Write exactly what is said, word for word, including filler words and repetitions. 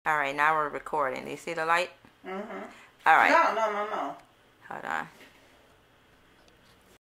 All right, now we're recording. Do you see the light? Mm-hmm. All right. No, no, no, no. Hold on.